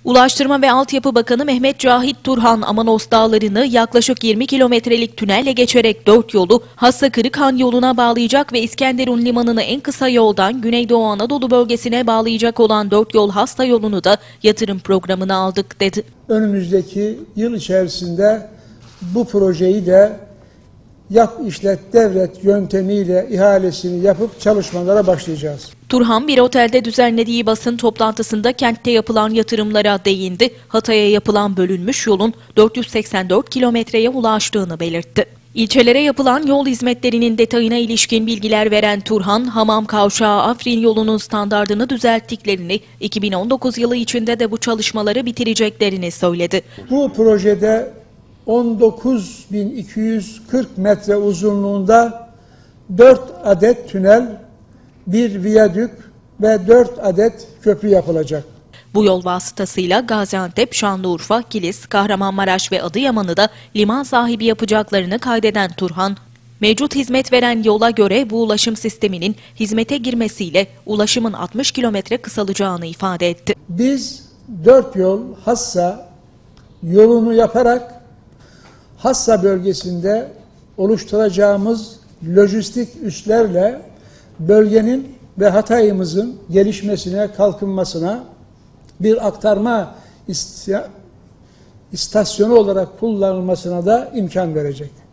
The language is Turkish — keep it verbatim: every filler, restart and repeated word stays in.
Ulaştırma ve Altyapı Bakanı Mehmet Cahit Turhan, Amanos Dağları'nı yaklaşık yirmi kilometrelik tünelle geçerek dört yolu Hassa-Kırıkhan yoluna bağlayacak ve İskenderun Limanı'nı en kısa yoldan Güneydoğu Anadolu bölgesine bağlayacak olan dört yol hasta yolunu da yatırım programına aldık dedi. Önümüzdeki yıl içerisinde bu projeyi de yap işlet devret yöntemiyle ihalesini yapıp çalışmalara başlayacağız. Turhan bir otelde düzenlediği basın toplantısında kentte yapılan yatırımlara değindi. Hatay'a yapılan bölünmüş yolun dört yüz seksen dört kilometreye ulaştığını belirtti. İlçelere yapılan yol hizmetlerinin detayına ilişkin bilgiler veren Turhan, Hamam Kavşağı Afrin yolunun standardını düzelttiklerini, iki bin on dokuz yılı içinde de bu çalışmaları bitireceklerini söyledi. Bu projede on dokuz bin iki yüz kırk metre uzunluğunda dört adet tünel, bir viyadük ve dört adet köprü yapılacak. Bu yol vasıtasıyla Gaziantep, Şanlıurfa, Kilis, Kahramanmaraş ve Adıyaman'ı da liman sahibi yapacaklarını kaydeden Turhan, mevcut hizmet veren yola göre bu ulaşım sisteminin hizmete girmesiyle ulaşımın altmış kilometre kısalacağını ifade etti. Biz dört yol Hassa yolunu yaparak Hassa bölgesinde oluşturacağımız lojistik üslerle bölgenin ve Hatay'ımızın gelişmesine, kalkınmasına bir aktarma istasyonu olarak kullanılmasına da imkan verecek.